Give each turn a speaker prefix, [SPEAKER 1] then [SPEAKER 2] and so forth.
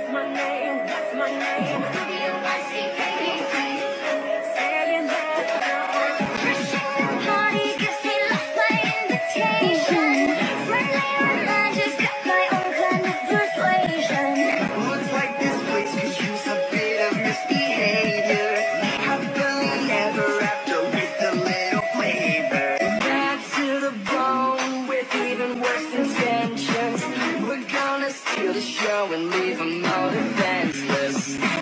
[SPEAKER 1] We're gonna steal the show and leave them all defenseless.